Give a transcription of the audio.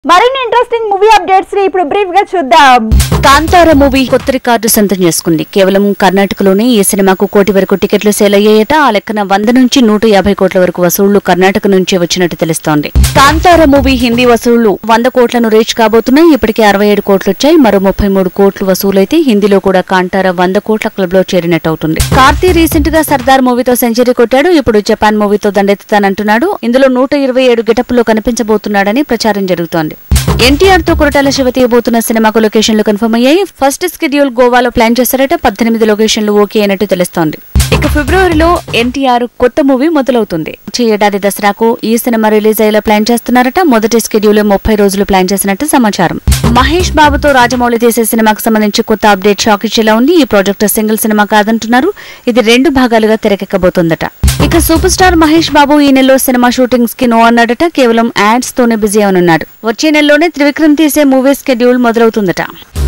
మరిన్ని interesting movie updates ని ఇప్పుడు బ్రీఫ్ గా చూద్దాం. కాంతార మూవీ కొత్త రికార్డు సొంతం చేసుకుంది. కేవలం కర్ణాటకలోనే ఈ సినిమాకు 1 కోటి వరకు టికెట్లు సేల్ అయ్యాయట. ఆ లెక్కన 100 నుంచి 150 కోట్ల వరకు వసూళ్లు కర్ణాటక నుంచి వచ్చినట్టు తెలుస్తోంది. కాంతార మూవీ హిందీ వసూళ్లు 100 కోట్లను రీచ్ కాబోతున్నాయి. ఇప్పటికే 67 కోట్లు వచ్చాయి. మరో 33 కోట్లు వసూలైతే హిందీలో కూడా కాంతార 100 కోట్ల క్లబ్ లో చేరినట్టు అవుతుంది. కార్తీ రీసెంట్ గా సర్దార్ మూవీతో సెంచరీ కొట్టాడు. ఇప్పుడు జపాన్ మూవీతో దండెత్తుతానంటున్నాడు. ఇందులో 127 గెటప్లో కనిపించబోతున్నాడని ప్రచారం జరుగుతోంది. ఎన్టీఆర్ తో కొరటాల శివ తీయబోతున్న సినిమాకు లొకేషన్లు కన్ఫర్మ్ అయ్యాయి. ఫస్ట్ షెడ్యూల్ గోవాలో ప్లాన్ చేశారట. 18 లొకేషన్లు ఓకే అయినట్టు తెలుస్తోంది. ఇక ఫిబ్రవరిలో ఎన్టీఆర్ కొత్త మూవీ మొదలవుతుంది. వచ్చే ఏడాది దసరాకు ఈ సినిమా రిలీజ్ అయ్యేలా ప్లాన్ చేస్తున్నారట. మొదటి షెడ్యూల్ 30 రోజులు ప్లాన్ చేసినట్టు సమాచారం. మహేష్ బాబుతో రాజమౌళి తీసే సినిమాకు సంబంధించి కొత్త అప్డేట్ షాక్ ఇచ్చేలా ఉంది. ఈ ప్రాజెక్ట్ సింగిల్ సినిమా కాదంటున్నారు. ఇది 2 భాగాలుగా తెరకెక్కబోతోందట. ఇక సూపర్ స్టార్ మహేష్ బాబు ఈ నెలలో సినిమా షూటింగ్స్ కి నో అన్నాడట. కేవలం యాడ్స్ తోనే బిజీ అవనున్నాడు. వచ్చే నెలలోనే త్రివిక్రమ్ తీసే మూవీ షెడ్యూల్ మొదలవుతుందట.